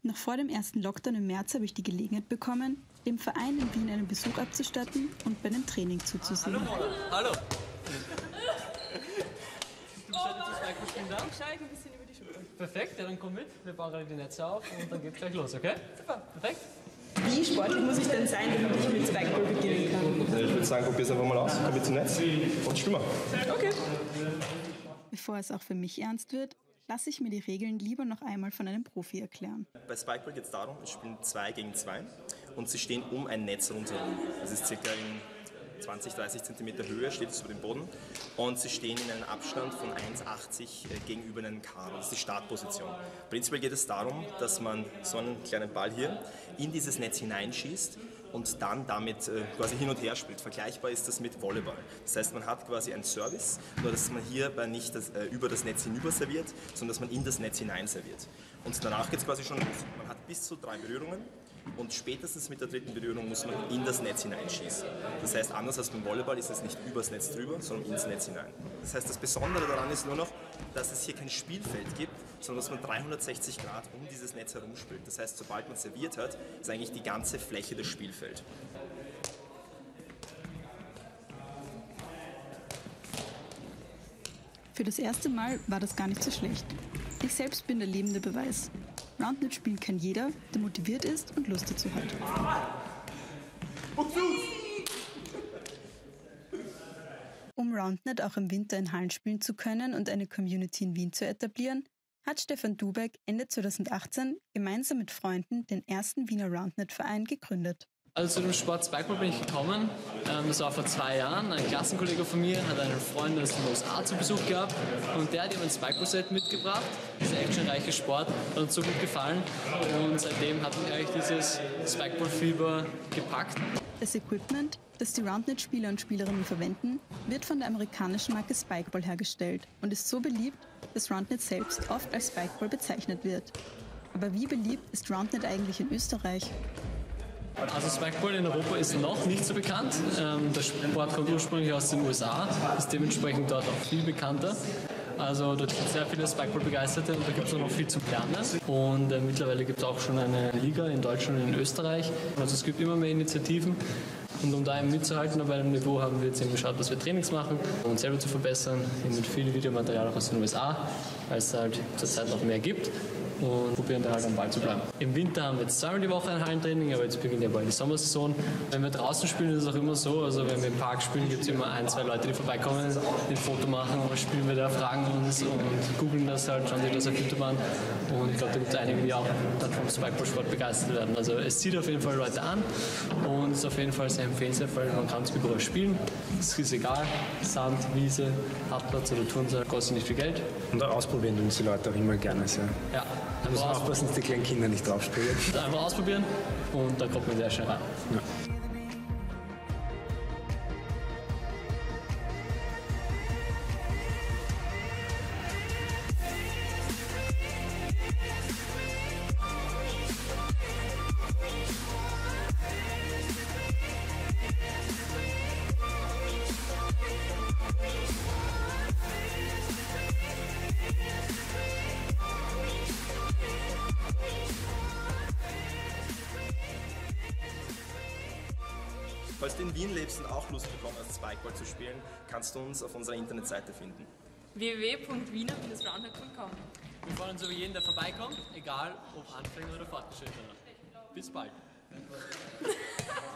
Noch vor dem ersten Lockdown im März habe ich die Gelegenheit bekommen, dem Verein in Wien einen Besuch abzustatten und bei einem Training zuzusehen. Hallo Mona, hallo! Du bist heute zu Spikeball spielen da? Ich schaue euch ein bisschen über die Schulter. Perfekt, ja dann komm mit, wir bauen gerade die Netze auf und dann geht's gleich los, okay? Super. Perfekt. Wie sportlich muss ich denn sein, damit ich mit Spikeball beginnen kann? Ich würde sagen, probier's einfach mal aus, komm mit zum Netz und spiel mal. Okay. Bevor es auch für mich ernst wird, lasse ich mir die Regeln lieber noch einmal von einem Profi erklären. Bei Spikeball geht es darum, es spielen 2 gegen 2 und sie stehen um ein Netz rundherum. Das ist ca. in 20-30 cm Höhe, steht es über dem Boden und sie stehen in einem Abstand von 1,80 gegenüber einem Karo. Das ist die Startposition. Prinzipiell geht es darum, dass man so einen kleinen Ball hier in dieses Netz hineinschießt und dann damit quasi hin und her spielt. Vergleichbar ist das mit Volleyball. Das heißt, man hat quasi einen Service, nur dass man hierbei nicht über das Netz hinüber serviert, sondern dass man in das Netz hinein serviert. Und danach geht es quasi schon los. Man hat bis zu 3 Berührungen und spätestens mit der 3. Berührung muss man in das Netz hineinschießen. Das heißt, anders als beim Volleyball ist es nicht übers Netz drüber, sondern ins Netz hinein. Das heißt, das Besondere daran ist nur noch, dass es hier kein Spielfeld gibt, sondern dass man 360 Grad um dieses Netz herum spielt. Das heißt, sobald man serviert hat, ist eigentlich die ganze Fläche das Spielfeld. Für das erste Mal war das gar nicht so schlecht. Ich selbst bin der lebende Beweis. Roundnet spielen kann jeder, der motiviert ist und Lust dazu hat. Um Roundnet auch im Winter in Hallen spielen zu können und eine Community in Wien zu etablieren, hat Stefan Dubeck Ende 2018 gemeinsam mit Freunden den ersten Wiener Roundnet-Verein gegründet. Also zu dem Sport Spikeball bin ich gekommen, das war vor 2 Jahren. Ein Klassenkollege von mir hat einen Freund aus den USA zu Besuch gehabt und der hat ihm ein Spikeball-Set mitgebracht. Dieser actionreiche Sport hat uns so gut gefallen und seitdem hat mich eigentlich dieses Spikeball-Fieber gepackt. Das Equipment, das die Roundnet-Spieler und Spielerinnen verwenden, wird von der amerikanischen Marke Spikeball hergestellt und ist so beliebt, dass Roundnet selbst oft als Spikeball bezeichnet wird. Aber wie beliebt ist Roundnet eigentlich in Österreich? Also Spikeball in Europa ist noch nicht so bekannt. Der Sport kommt ursprünglich aus den USA, ist dementsprechend dort auch viel bekannter. Also dort gibt es sehr viele Spikeball-Begeisterte und da gibt es auch noch viel zu lernen. Und mittlerweile gibt es auch schon eine Liga in Deutschland und in Österreich. Also es gibt immer mehr Initiativen. Und um da eben mitzuhalten auf einem Niveau haben wir jetzt eben geschaut, dass wir Trainings machen, um uns selber zu verbessern. Eben mit viel Videomaterial auch aus den USA, weil es halt zurzeit noch mehr gibt. Und probieren da halt am Ball zu bleiben. Im Winter haben wir jetzt 2-mal die Woche ein Hallentraining, aber jetzt beginnt ja bald die Sommersaison. Wenn wir draußen spielen, ist es auch immer so, also wenn wir im Park spielen, gibt es immer 1-2 Leute, die vorbeikommen, ein Foto machen, oder spielen wir da, fragen uns und googeln das halt, schauen sich das auf YouTube an. Und ich glaube, da gibt es einige, die auch dann vom Spikeball-Sport begeistert werden. Also es zieht auf jeden Fall Leute an und ist auf jeden Fall sehr empfehlenswert, weil man kann es überall spielen. Es ist egal, Sand, Wiese, Hartplatz oder Turnsaal, kostet nicht viel Geld. Und auch ausprobieren tun die Leute auch immer gerne sehr. Ja. Da muss man aufpassen, dass die kleinen Kinder nicht draufspringen. Einfach ausprobieren und da kommt man sehr schnell rein. Ja. Falls du in Wien lebst und auch Lust bekommst, Spikeball zu spielen, kannst du uns auf unserer Internetseite finden. www.wiener-roundnet.com. Wir freuen uns über jeden, der vorbeikommt, egal ob Anfänger oder Fortgeschrittener. Bis bald.